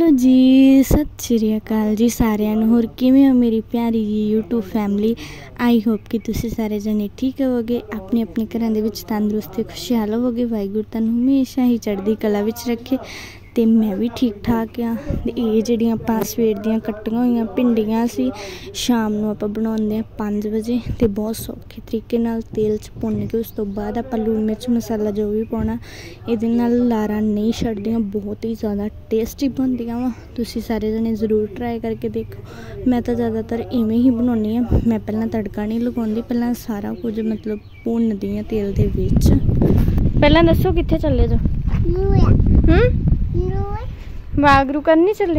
Hello जी, सत श्री अकाल जी सारिਆਂ ਨੂੰ। ਹੋਰ ਕਿਵੇਂ ਹੋ ਮੇਰੀ ਪਿਆਰੀ ਜੀ YouTube ਫੈਮਿਲੀ। आई होप कि तुसी सारे जने ठीक होवोगे, अपने अपने घरों के विच तंदुरुस्त खुशहाल होवोगे। वाहिगुरू तुहानू हमेशा ही चढ़दी कला विच रखे। तो मैं भी ठीक ठाक हाँ। ये जिहड़ियां आपां सवेर दियां कट्टियां होईयां भिंडियां सी, शाम नूं आपां बनाउंदे 5 बजे। तो बहुत सौखे तरीके नाल तेल च भुन के उस तो बाद आपां लूण मिर्च मसाला जो भी पाउणा इहदे नाल लारा नहीं छड्डदियां, बहुत ही ज़्यादा टेस्टी बनदियां वा। तुसी सारे जने जरूर ट्राई करके देखो। मैं तो ज़्यादातर इवें ही बनाउंदी हाँ। मैं पहलां तड़का नहीं लगाउंदी, पहलां सारा कुछ मतलब भुनदी हाँ तेल दे विच। पहलां दसो कित्थे चले जो? वाहगुरू करनी चले?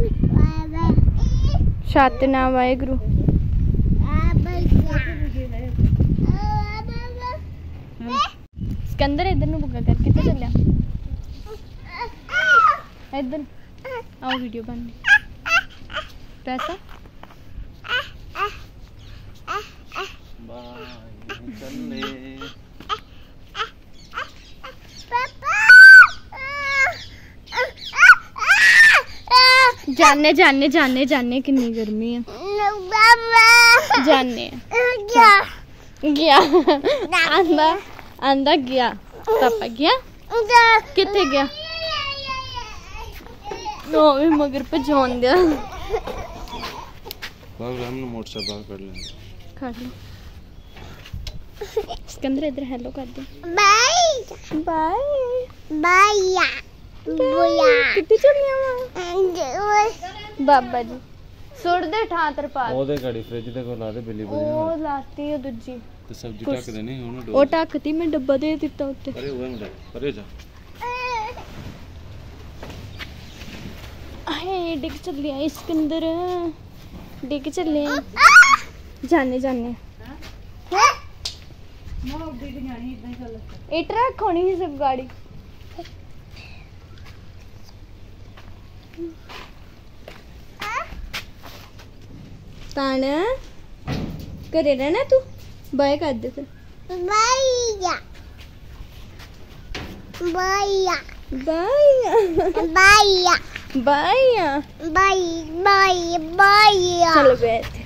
सतनाम वाहेगुरू। सिकंदर इधर नूं बुक्का कर, कित्थे चलिया? इधर आओ, वीडियो बननी। पैसा जाने जाने जाने जाने कितनी गर्मी है। जाने गया आंदा आंदा गया। पापा गया कितने गया? नो भी मगर पहुंच दिया। मोटरसाइकिल बाहर कर लेंगे। कर लो। सिकंदर इधर हेलो कर दे। Bye bye bye. कितनी चलिया बाबा जी सुट दे ठा तरपाल ओदे घड़ी फ्रिज दे को ला दे बिल्ली बुली ओ लाती है दूजी ते सब्जी ढक देनी हुन डो ओ ढकती मैं डब्बा दे दित्ता उत्ते। अरे ओए मुंडा परे जा। आहे डिग चलिया सिकंदर, डिग चले जाने जाने। हां मां डिग जानी इतना ही चल। इट रख होनी ही सब गाड़ी। ताना करे रहना तू। बाय कर दे। बाया बाया बाया बाया बाया बाय बाय बाया। चलो बैठ।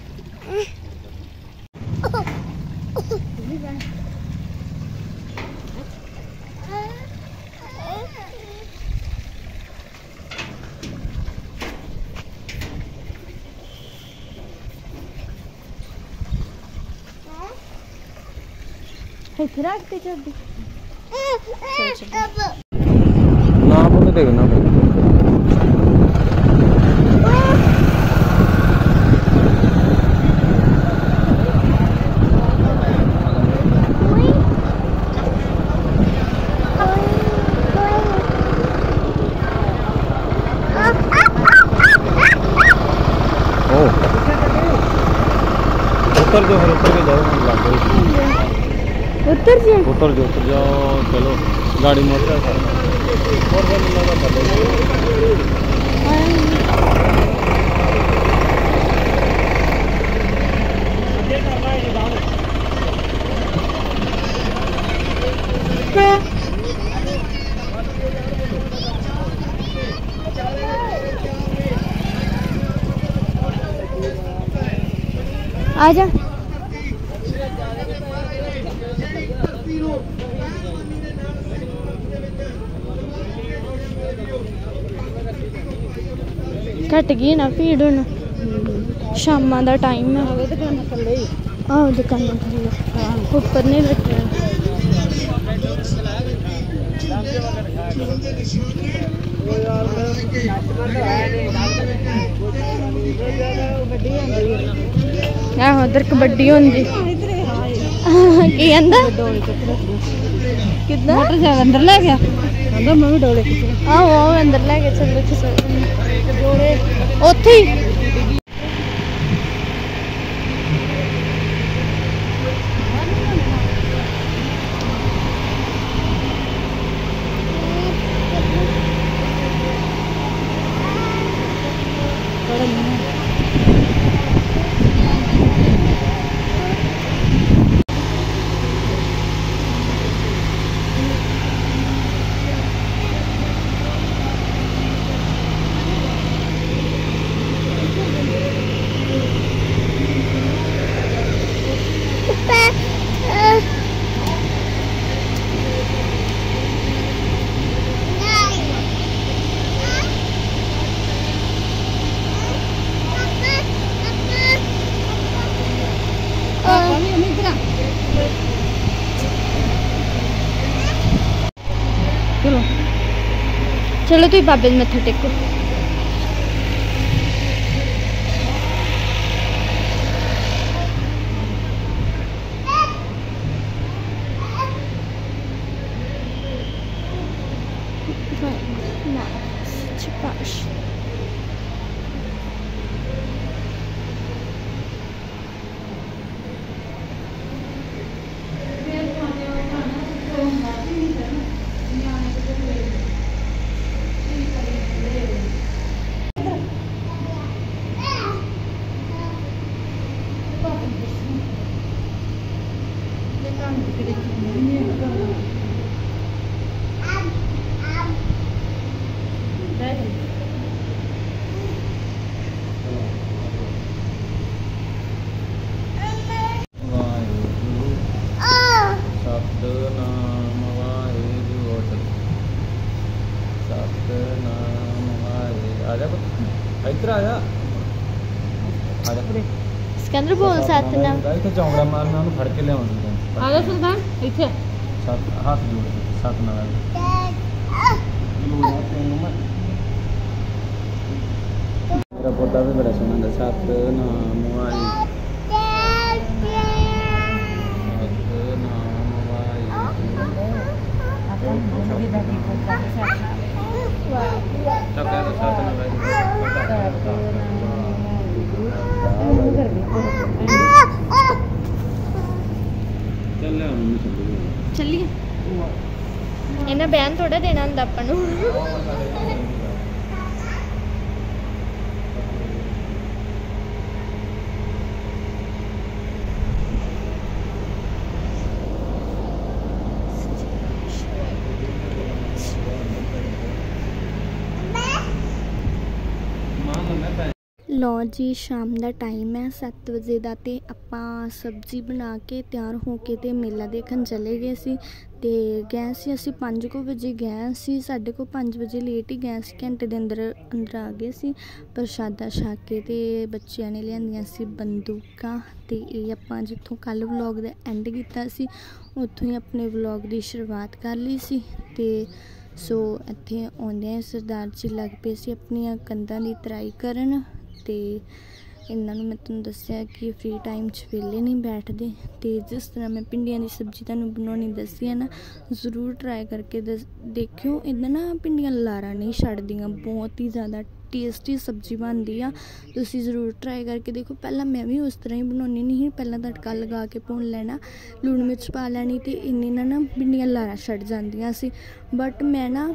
इधर आके चल दी। ना बोले देखना उतर जो उतर के जाओ। उतर जाओ चलो गाड़ी मोटर आजा। घट गई ना भीड़ हुण, शामां दा टाइम है। आहो दुकाना थल्ले उपर नहीं लगे। आहो उधर कबड्डी होंदी। की कहंदा कितना मोटरसाइकिल अंदर ले गया। कहंदा मैं भी डोले। आहो अंदर ले गए। चलो डोले ओथे ही। चलो तुम बाबे मत्था टेको। इधर आजा सिकंदर बोल सतनाम इथे चौंकड़ा मारना ਉਹਨੂੰ ਫੜ ਕੇ ਲਿਆਉਂਦਾ ਆ ਜਾ ਸੁਲਤਾਨ ਇੱਥੇ ਸਤ ਹੱਥ ਜੋੜ ਸਤਨਾਮ ਮੇਰਾ ਪੋਤਾ ਵੀ ਬੜਾ ਸੋਹਣਾ ਦਾ ਸਤਨਾਮ ਵਾਹਿਗੁਰੂ ਚੱਲੀਏ ਇਹਨਾਂ ਬਿਆਨ ਥੋੜਾ ਦੇਣਾ ਹੁੰਦਾ ਆਪਾਂ ਨੂੰ लो जी शाम का टाइम है 7 बजे का तो आपां सब्जी बना के तैयार हो के ते मेला देखन चले गए सी ते गए सी असी 5 बजे गए सी साढ़े को 5 बजे लेट ही गए सी घंटे के अंदर आ गए सी प्रशादा छक के ते बच्चों ने लियांदियां सी बंदूकां ते ये आपां जित्थों कल व्लॉग दा एंड कीता सी उत्थों ही अपने व्लॉग की शुरुआत कर ली सी ते सो इत्थे आउंदे सरदार जी लग पे सी अपनियां कंधां दी तराई करन ते इन्हां नूं मैं तुहानूं दस्सिया कि फ्री टाइम च वेले नहीं बैठते ते जिस तरह मैं भिंडियां दी सब्जी तुहानूं बनाउणी दस्सी है ना जरूर ट्राई करके देखियो इदां ना भिंडियां लारा नहीं छड्डदियां बहुत ही ज़्यादा टेस्टी सब्जी बनती आ तुसीं जरूर ट्राई करके देखो पहला मैं भी उस तरह ही बनाउणी नहीं पहला तड़का लगा के भुन लेना लूण मिर्च पा लैनी ते इन्नी ना भिंडियां लारा छड्ड जांदियां सी बट मैं ना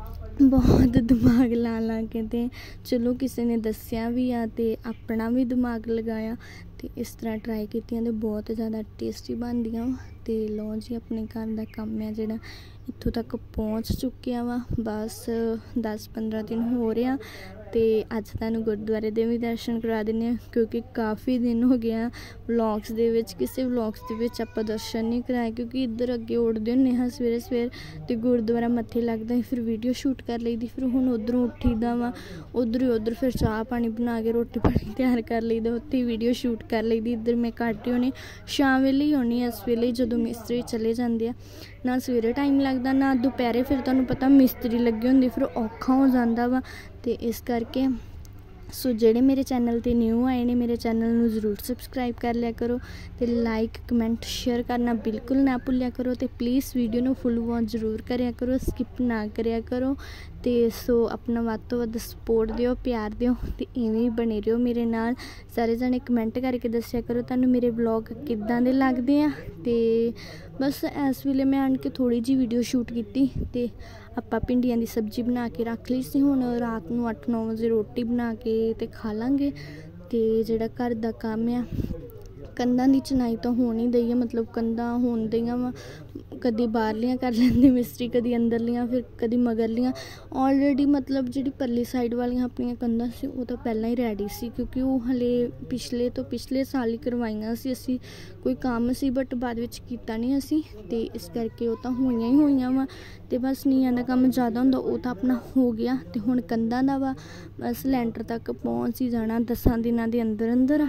बहुत दिमाग ला के ते चलो किसी ने दस्सिया भी आ ते अपना भी दिमाग लगाया तो इस तरह ट्राई कीतियां ते बहुत ज़्यादा टेस्टी बनदियां ते लो जी अपने घर का काम है जिहड़ा इत्थों तक पहुँच चुकिया वा बस 10-15 दिन हो रहा तो अज तुहानूं गुरुद्वारे दे भी दर्शन करा दिंदे क्योंकि काफ़ी दिन हो गया व्लॉग्स दे विच किसी व्लॉग्स दे विच आपां दर्शन नहीं कराए क्योंकि इधर अगे उठदे हुंदे हाँ सवेरे तो गुरुद्वारा मत्थे लगदा फिर वीडियो शूट कर लईदी फिर हुण उधरों उठीदा वा उधर फिर चाह पानी बना के रोटी पानी तैयार कर लईदा उत्थे वीडियो शूट कर लईदी इधर मैं घट ही होनी शाम वेले ही होनी इस वेले जदों मिस्त्री चले जांदे आ ना सवेरे टाइम लगता ना दोपहरे फिर तुहानूं पता मिस्त्री लगे होंदे फिर औखा हो जांदा वा ते इस करके सो जेडे मेरे चैनल ते न्यू आए ने मेरे चैनल नूं जरूर सबसक्राइब कर लिया करो ते लाइक कमेंट शेयर करना बिल्कुल ना भुलिया करो ते प्लीज़ वीडियो नूं फुल वॉच जरूर करिया करो स्किप ना करिया करो ते सो अपना वध तो वध सपोर्ट दिओ प्यार दिओ ते इवें ही बने रहिओ मेरे नाल सारे जने कमेंट करके दस्सिया करो तुहानूं मेरे ब्लॉग किद्दां दे लगदे आ ते बस इस वेले मैं आन के थोड़ी जी वीडियो शूट की ते आपां भिंडियां दी सब्जी बना के रख ली सी हुण रात नूं 8-9 बजे रोटी बना के ते खा लांगे ते जिहड़ा घर दा काम है कंधां दी चनाई तो हो नहीं दई है मतलब कंधां होण दईयां वा कदी बाहरलियां कर लैंदे मिस्त्री कदी अंदरलियां फिर कदी मगरलियां ऑलरेडी मतलब जिहड़ी परली साइड वालियां अपनियां कंधां सी वो तो पहलां ही रेडी सी क्योंकि वो हले पिछले साल ही करवाइयां सी असीं कोई काम सी बट बाद विच कीता नहीं असीं ते इस करके वो तो होईयां ही होईयां वा ते बस नीआं दा काम ज़्यादा हुंदा वो तो अपना हो गया ते हुण कंधां दा वा बस लैंटर तक पहुंच ही जाना 10 दिनां दे अंदर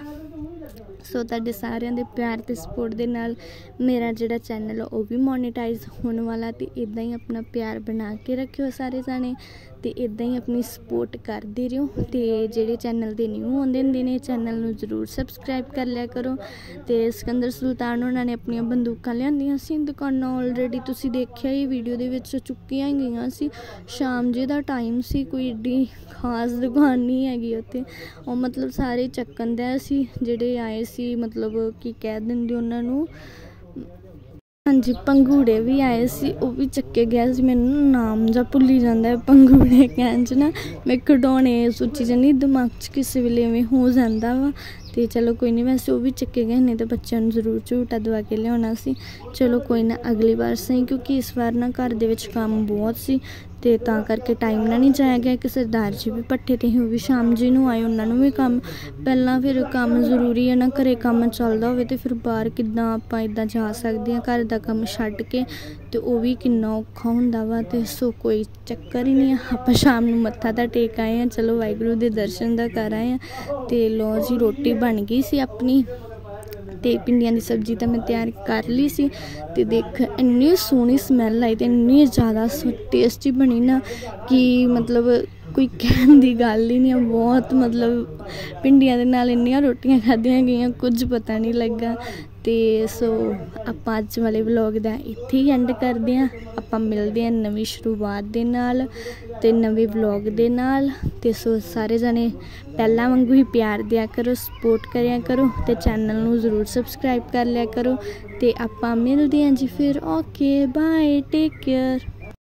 सो तुहाडे सारिਆਂ ਦੇ प्यार ते सपोर्ट दे नाल मेरा जिहड़ा चैनल वो भी मोनेटाइज होने वाला ते इदां ही अपना प्यार बना के रखियो सारे जाने ਤੇ ਇਦਾਂ ਹੀ ਆਪਣੀ ਸਪੋਰਟ ਕਰਦੇ ਰਹੋ। ਤੇ ਜਿਹੜੇ ਚੈਨਲ ਤੇ ਨਿਊ ਆਉਂਦੇ ਹੁੰਦੇ ਨੇ ਚੈਨਲ ਨੂੰ ਜ਼ਰੂਰ ਸਬਸਕ੍ਰਾਈਬ ਕਰ ਲਿਆ ਕਰੋ। ਤੇ ਸਿਕੰਦਰ ਸੁਲਤਾਨ ਉਹਨਾਂ ਨੇ ਆਪਣੀਆਂ ਬੰਦੂਕਾਂ ਲਿਆਂਦੀਆਂ ਸੀ, ਦੁਕਾਨਾਂ ਆਲਰੇਡੀ ਤੁਸੀਂ ਦੇਖਿਆ ਹੀ ਵੀਡੀਓ ਦੇ ਵਿੱਚ ਚੁੱਕੀਆਂ ਗਈਆਂ ਸੀ। ਸ਼ਾਮ ਜੇ ਦਾ ਟਾਈਮ ਸੀ, ਕੋਈ ਏਡੀ ਖਾਸ ਦੁਕਾਨ ਨਹੀਂ ਹੈਗੀ ਉੱਥੇ। ਉਹ ਮਤਲਬ ਸਾਰੇ ਚੱਕਣ ਦਾ ਸੀ ਜਿਹੜੇ ਆਏ ਸੀ, ਮਤਲਬ ਕੀ ਕਹਿ ਦਿੰਦੇ ਉਹਨਾਂ ਨੂੰ, ਹਾਂਜੀ ਪੰਗੂੜੇ ਵੀ ਆਏ ਸੀ, ਉਹ ਵੀ ਚੱਕੇ ਗਿਆ ਸੀ। ਮੈਨੂੰ ਨਾਮ ਜਾਂ ਭੁੱਲੀ ਜਾਂਦਾ ਪੰਗੂੜੇ ਕਹਿਣ 'ਚ ਨਾ, ਮੈਂ ਖਿਡੌਣੇ ਸੋਚੀ ਜਾਂਦੀ ਦਿਮਾਗ 'ਚ ਕਿਸੇ ਵੇਲੇ ਐਵੇਂ ਹੋ ਜਾਂਦਾ ਵਾ। ਤੇ ਚਲੋ ਕੋਈ ਨਹੀਂ, ਵੈਸੇ ਉਹ ਵੀ ਚੱਕੇ ਗਏ ਨੇ, ਤੇ ਬੱਚਿਆਂ ਨੂੰ ਜ਼ਰੂਰ ਝੂਟਾ ਦਵਾ ਕੇ ਲਿਆਉਣਾ ਸੀ। ਚਲੋ ਕੋਈ ਨਾ ਅਗਲੀ ਵਾਰ ਸਹੀ, ਕਿਉਂਕਿ ਇਸ ਵਾਰ ਨਾ ਘਰ ਦੇ ਵਿੱਚ ਕੰਮ ਬਹੁਤ ਸੀ ਤੇ ਤਾਂ ਕਰਕੇ ਟਾਈਮ ਨਾਲ ਨਹੀਂ ਜਾਇਆ ਗਿਆ। ਕਿ ਸਰਦਾਰ ਜੀ ਵੀ ਪੱਠੇ 'ਤੇ ਉਹ ਵੀ ਸ਼ਾਮ ਜੀ ਨੂੰ ਆਏ, ਉਹਨਾਂ ਨੂੰ ਵੀ ਕੰਮ ਪਹਿਲਾਂ ਫਿਰ ਕੰਮ ਜ਼ਰੂਰੀ ਹੈ ਨਾ, ਘਰੇ ਕੰਮ ਚੱਲਦਾ ਹੋਵੇ ਤੇ ਫਿਰ ਬਾਹਰ ਕਿੱਦਾਂ ਆਪਾਂ ਇੱਦਾਂ ਜਾ ਸਕਦੇ ਹਾਂ ਘਰ ਦਾ ਕੰਮ ਛੱਡ ਕੇ, ਤੇ ਉਹ ਵੀ ਕਿੰਨਾ ਔਖਾ ਹੁੰਦਾ ਵਾ। ਤੇ ਸੋ ਕੋਈ ਚੱਕਰ ਹੀ ਨਹੀਂ ਆ, ਆਪਾਂ ਸ਼ਾਮ ਨੂੰ ਮੱਥਾ ਤਾਂ ਟੇਕ ਆਏ ਹਾਂ, ਚਲੋ ਵਾਹਿਗੁਰੂ ਦੇ ਦਰਸ਼ਨ ਦਾ ਕਰ ਆਏ ਹਾਂ। ਤੇ ਲਓ ਜੀ ਰੋਟੀ ਬਣ ਗਈ ਸੀ ਆਪਣੀ, ਤੇ ਪਿੰਡੀਆਂ ਦੀ ਸਬਜ਼ੀ ਤਾਂ ਮੈਂ ਤਿਆਰ ਕਰ ਲਈ ਸੀ। ਤੇ ਦੇਖ ਇੰਨੀ ਸੋਹਣੀ ਸਮੈਲ ਆਈ ਤੇ ਇੰਨੀ ਜ਼ਿਆਦਾ ਟੇਸਟੀ ਬਣੀ ਨਾ ਕਿ ਮਤਲਬ ਕੋਈ ਕਹਿਣ ਦੀ ਗੱਲ ਹੀ ਨਹੀਂ ਆ। ਬਹੁਤ ਮਤਲਬ ਪਿੰਡੀਆਂ ਦੇ ਨਾਲ ਇੰਨੀਆਂ ਰੋਟੀਆਂ ਖਾਧੀਆਂ ਗਈਆਂ, ਕੁਝ ਪਤਾ ਨਹੀਂ ਲੱਗਾ। ਤੇ ਸੋ ਆਪਾਂ ਅੱਜ ਵਾਲੇ ਵਲੋਗ ਦਾ ਇੱਥੇ ਹੀ ਐਂਡ ਕਰਦੇ ਹਾਂ। ਆਪਾਂ ਮਿਲਦੇ ਹਾਂ ਨਵੀਂ ਸ਼ੁਰੂਆਤ ਦੇ ਨਾਲ ਤੇ ਨਵੇਂ ਵਲੋਗ ਦੇ ਨਾਲ। ਤੇ ਸੋ ਸਾਰੇ ਜਣੇ ਪਹਿਲਾਂ ਵਾਂਗੂ ਹੀ ਪਿਆਰ ਦਿਆ ਕਰੋ, ਸਪੋਰਟ ਕਰਿਆ ਕਰੋ, ਤੇ ਚੈਨਲ ਨੂੰ ਜ਼ਰੂਰ ਸਬਸਕ੍ਰਾਈਬ ਕਰ ਲਿਆ ਕਰੋ। ਤੇ ਆਪਾਂ ਮਿਲਦੇ ਹਾਂ ਜੀ ਫਿਰ। Okay bye, take care.